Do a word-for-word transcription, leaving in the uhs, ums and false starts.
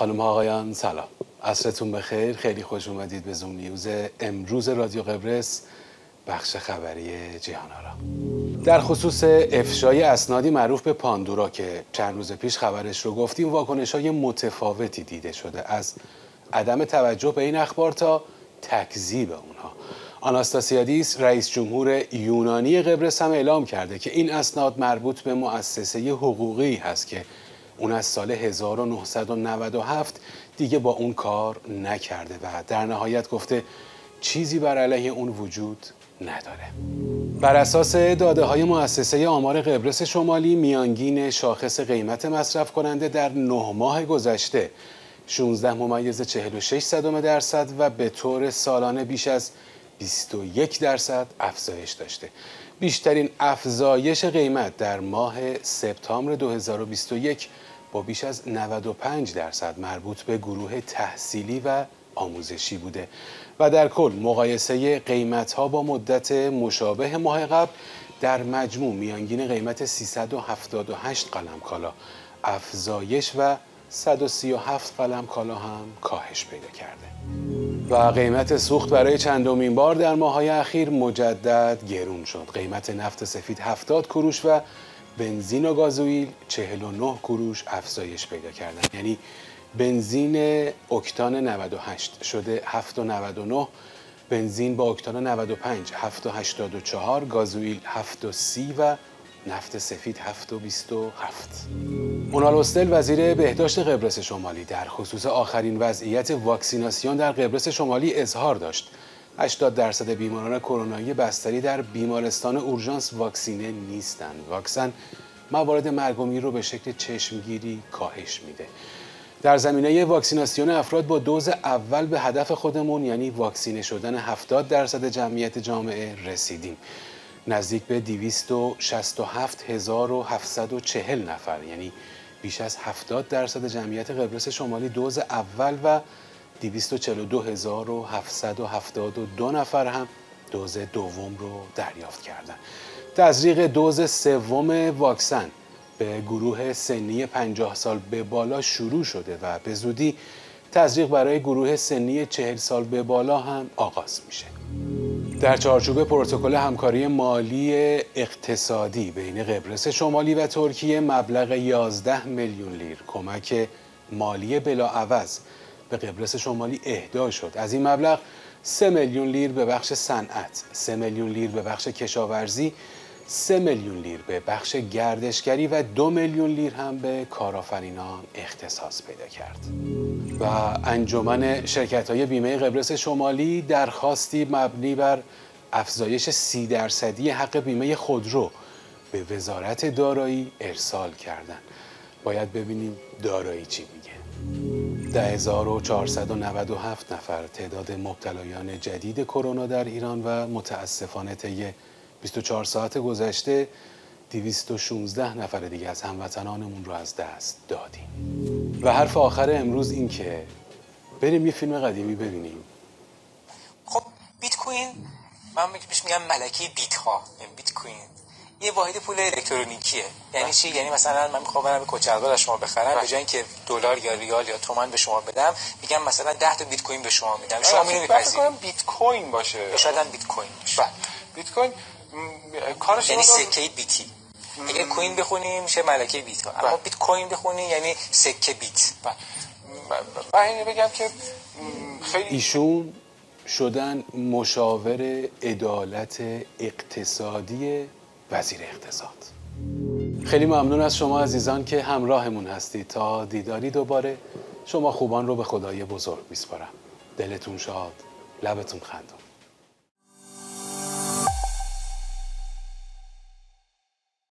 خانم ها آقایان سلام، عصرتون بخیر. خیلی خوش اومدید به زوم نیوز امروز رادیو قبرس بخش خبری جهان آرا. در خصوص افشای اسنادی معروف به پاندورا که چند روز پیش خبرش رو گفتیم، واکنش‌های متفاوتی دیده شده، از عدم توجه به این اخبار تا تکذیب اونها. آناستاسیادیس رئیس جمهور یونانی قبرس هم اعلام کرده که این اسناد مربوط به مؤسسه حقوقی هست که اون از سال هزار و نهصد و نود و هفت دیگه با اون کار نکرده و در نهایت گفته چیزی بر علیه اون وجود نداره. بر اساس داده های مؤسسه آمار قبرس شمالی، میانگین شاخص قیمت مصرف کننده در نه ماه گذشته شانزده ممیز چهل و شش صدم درصد و به طور سالانه بیش از بیست و یک درصد افزایش داشته. بیشترین افزایش قیمت در ماه سپتامبر دو هزار و بیست و یک با بیش از نود و پنج درصد مربوط به گروه تحصیلی و آموزشی بوده و در کل مقایسه قیمت‌ها با مدت مشابه ماه قبل در مجموع میانگین قیمت سیصد و هفتاد و هشت قلم کالا افزایش و صد و سی و هفت قلم کالا هم کاهش پیدا کرده و قیمت سوخت برای چندمین بار در ماه‌های اخیر مجدد گرون شد. قیمت نفت سفید هفتاد کوروش و بنزین و گازوئیل چهل و نه کوروش افزایش پیدا کردن. یعنی بنزین اکتان نود و هشت شده هفت و نود و نه، بنزین با اکتان نود و پنج هفت و هشتاد و چهار، گازوئیل هفت و سی و نفت سفید هفت و بیست و هفت. اونال اوستل وزیر بهداشت قبرس شمالی در خصوص آخرین وضعیت واکسیناسیون در قبرس شمالی اظهار داشت هشتاد درصد بیماران کرونایی بستری در بیمارستان اورژانس واکسینه نیستند. واکسن موارد مرگ و میر رو به شکل چشمگیری کاهش میده. در زمینه واکسیناسیون افراد با دوز اول به هدف خودمون، یعنی واکسینه شدن هفتاد درصد جمعیت جامعه رسیدیم. نزدیک به دویست و شصت و هفت هزار و هفتصد و چهل نفر، یعنی بیش از هفتاد درصد جمعیت قبرس شمالی دوز اول و دویست و چهل و دو هزار و هفتصد و هفتاد و دو نفر هم دوز دوم رو دریافت کردند. تزریق دوز سوم واکسن به گروه سنی پنجاه سال به بالا شروع شده و به زودی تزریق برای گروه سنی چهل سال به بالا هم آغاز میشه. در چارچوب پروتکل همکاری مالی اقتصادی بین قبرس شمالی و ترکیه مبلغ یازده میلیون لیر کمک مالی بلاعوض به قبرس شمالی اهدا شد. از این مبلغ سه میلیون لیر به بخش صنعت، سه میلیون لیر به بخش کشاورزی، سه میلیون لیر به بخش گردشگری و دو میلیون لیر هم به کارآفرینان اختصاص پیدا کرد. و انجمن شرکت‌های بیمه قبرس شمالی درخواستی مبنی بر افزایش سی درصدی حق بیمه خودرو به وزارت دارایی ارسال کردند. باید ببینیم دارایی چی میگه. ده هزار و چهارصد و نود و هفت نفر تعداد مبتلایان جدید کرونا در ایران و متاسفانه طی بیست و چهار ساعت گذشته دویست و شانزده نفر دیگه از هموطنانمون رو از دست دادیم. و حرف آخر امروز این که بریم یه فیلم قدیمی ببینیم. خب بیت کوین، من بهش میگم ملکه بیت ها. بیت کوین یه واحد پول الکترونیکیه. یعنی چی؟ یعنی مثلا من میخوام برم کچلوار از شما بخرم، به جای اینکه دلار یا ریال یا تومان به شما بدم، میگم مثلا ده تا بیت کوین به شما میدم. شما میرید میپذیرید. بیت کوین باشه. شاید هم بیت کوین باشه. بیت کوین کارش یعنی سکه بیتی. اگه کوین بخونیم میشه ملکه بیت ها. اما بیت کوین بخونی یعنی سکه بیت. من اینو بگم که خیلی ایشون شدن مشاور عدالت اقتصادی وزیر اقتصاد. خیلی ممنون از شما عزیزان که همراهمون هستید. تا دیداری دوباره، شما خوبان رو به خدای بزرگ میسپارم. دلتون شاد، لبتون خندون.